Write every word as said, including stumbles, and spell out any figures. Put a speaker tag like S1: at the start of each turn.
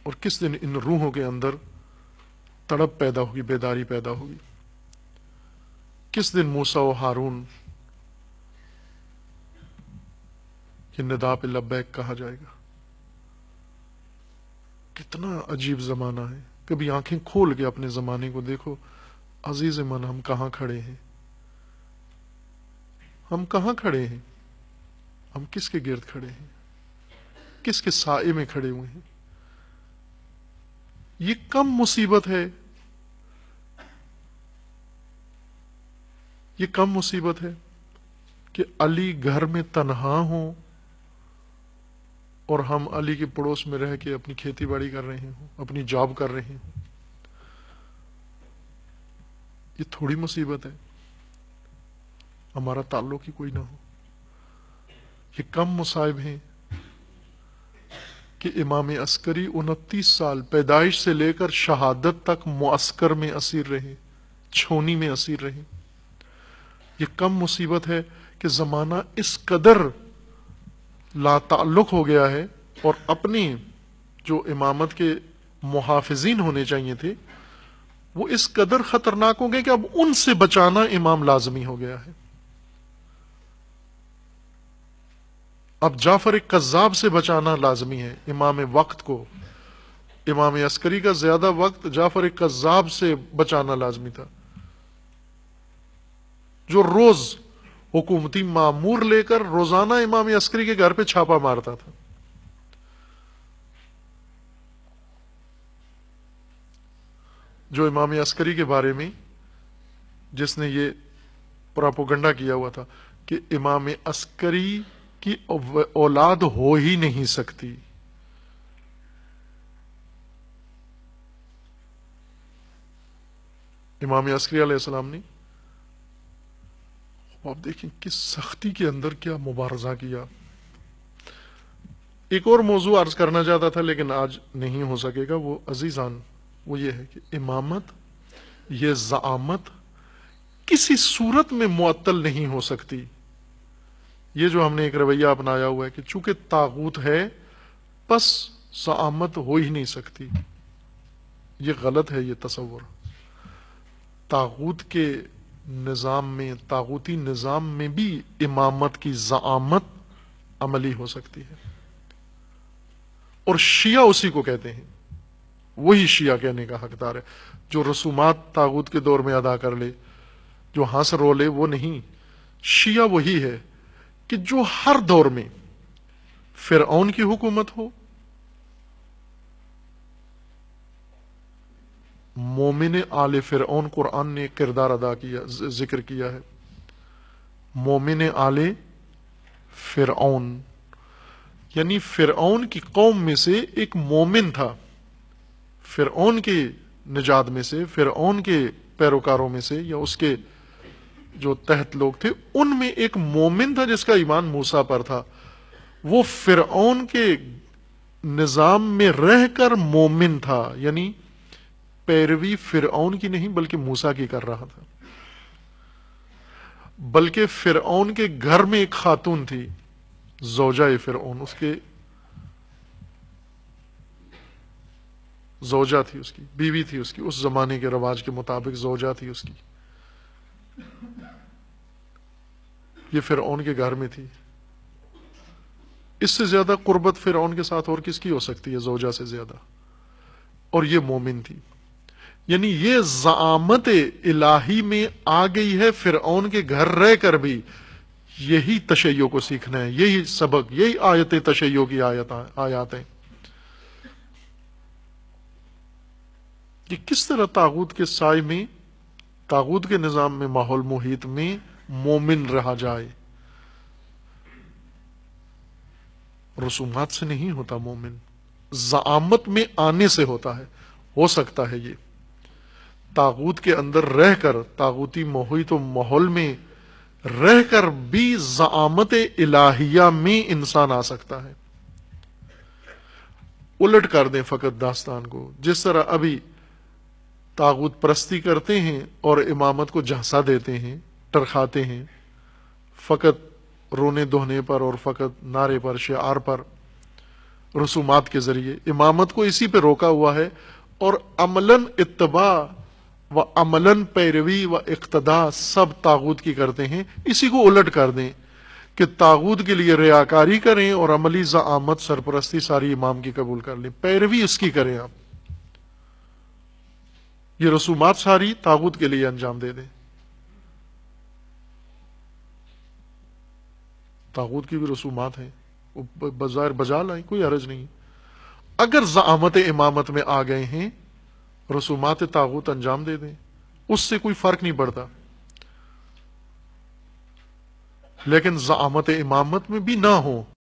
S1: اور کس دن ان روحوں کے اندر تڑپ پیدا ہوگی، بیداری پیدا ہوگی؟ کس دن موسیٰ و ہارون کی ندا پہ لبیک کہا جائے گا؟ کتنا عجیب زمانہ ہے. کبھی آنکھیں کھول کے اپنے زمانے کو دیکھو عزیز من، ہم کہاں کھڑے ہیں؟ ہم کہاں کھڑے ہیں؟ ہم کس کے گرد کھڑے ہیں؟ کس کے سائے میں کھڑے ہوئے ہیں؟ یہ کم مصیبت ہے، یہ کم مصیبت ہے کہ علی گھر میں تنہا ہوں اور ہم علی کے پڑوس میں رہ کے اپنی کھیتی باڑی کر رہے ہوں، اپنی جاب کر رہے ہوں. یہ تھوڑی مصیبت ہے ہمارا تعلق ہی کوئی نہ ہو. یہ کم مصائب ہیں کہ امام عسکری انتیس سال پیدائش سے لے کر شہادت تک معسکر میں اسیر رہے، چھونی میں اسیر رہے. یہ کم مصیبت ہے کہ زمانہ اس قدر لا تعلق ہو گیا ہے اور اپنی جو امامت کے محافظین ہونے چاہیے تھے وہ اس قدر خطرناک ہو گئے کہ اب ان سے بچانا امام لازمی ہو گیا ہے. اب جعفر کذاب سے بچانا لازمی ہے امام وقت کو. امام عسکری کا زیادہ وقت جعفر کذاب سے بچانا لازمی تھا، جو روز حکومتی مامور لے کر روزانہ امام عسکری کے گھر پہ چھاپا مارتا تھا. جو امام عسکری کے بارے میں جس نے یہ پراپوگنڈا کیا ہوا تھا کہ امام عسکری کی اولاد ہو ہی نہیں سکتی، امام عسکری علیہ السلام نے آپ دیکھیں کس سختی کے اندر کیا مبارزہ کیا. ایک اور موضوع عرض کرنا چاہتا تھا لیکن آج نہیں ہو سکے گا، وہ عزیزان وہ یہ ہے کہ امامت، یہ زعامت کسی صورت میں معطل نہیں ہو سکتی. یہ جو ہم نے ایک رویہ اپنایا ہوا ہے کہ چونکہ طاغوت ہے پس زعامت ہو ہی نہیں سکتی، یہ غلط ہے. یہ تصور طاغوت کے نظام میں، طاغوتی نظام میں بھی امامت کی زعامت عملی ہو سکتی ہے، اور شیعہ اسی کو کہتے ہیں. وہی شیعہ کہنے کا حقدار ہے جو رسومات طاغوت کے دور میں ادا کر لے، جو ہنس رو لے، وہ نہیں. شیعہ وہی ہے کہ جو ہر دور میں فرعون کی حکومت ہو، مومن آل فرعون قرآن نے کردار ادا کیا، ذکر کیا ہے. مومن آل فرعون یعنی فرعون کی قوم میں سے ایک مومن تھا، فرعون کے نجات میں سے، فرعون کے پیروکاروں میں سے یا اس کے جو تحت لوگ تھے ان میں ایک مومن تھا جس کا ایمان موسیٰ پر تھا. وہ فرعون کے نظام میں رہ کر مومن تھا، یعنی پیروی فرعون کی نہیں بلکہ موسیٰ کی کر رہا تھا. بلکہ فرعون کے گھر میں ایک خاتون تھی، زوجہ فرعون، اس کے زوجہ تھی، اس کی بیوی تھی، اس کی اس زمانے کے رواج کے مطابق زوجہ تھی اس کی. یہ فرعون کے گھر میں تھی. اس سے زیادہ قربت فرعون کے ساتھ اور کس کی ہو سکتی ہے زوجہ سے زیادہ؟ اور یہ مومن تھی. یعنی یہ زعامت الہی میں آ گئی ہے فرعون کے گھر رہ کر بھی. یہی تشیع کو سیکھنا ہے، یہی سبق، یہی آیت تشیع کی آیات ہیں کہ کس طرح طاغوت کے سائے میں، طاغوت کے نظام میں، ماحول محیط میں مومن رہا جائے. رسومات سے نہیں ہوتا مومن، زعامت میں آنے سے ہوتا ہے. ہو سکتا ہے یہ طاغوت کے اندر رہ کر، طاغوتی محیط و ماحول میں رہ کر بھی زعامت الہیہ میں انسان آ سکتا ہے. الٹ کر دیں فقط داستان کو، جس طرح ابھی طاغوت پرستی کرتے ہیں اور امامت کو جھانسا دیتے ہیں، ٹرکھاتے ہیں، فقط رونے دہنے پر اور فقط نعرے پر، شعار پر. رسومات کے ذریعے امامت کو اسی پہ روکا ہوا ہے، اور عملاً اتباع و عملاً پیروی و اقتداء سب طاغوت کی کرتے ہیں۔ اسی کو الٹ کر دیں کہ طاغوت کے لیے ریاکاری کریں اور عملی زعامت سرپرستی ساری امام کی قبول کر لیں، پیروی اس کی کریں، آپ یہ رسومات ساری طاغوت کے لیے انجام دے دیں۔ طاغوت کی بھی رسومات ہیں، وہ بظاہر بجا لائیں، کوئی حرج نہیں۔ اگر زعامت امامت میں آ گئے ہیں، رسومات طاغوت انجام دے دیں، اس سے کوئی فرق نہیں پڑتا، لیکن زعامت امامت میں بھی نہ ہو۔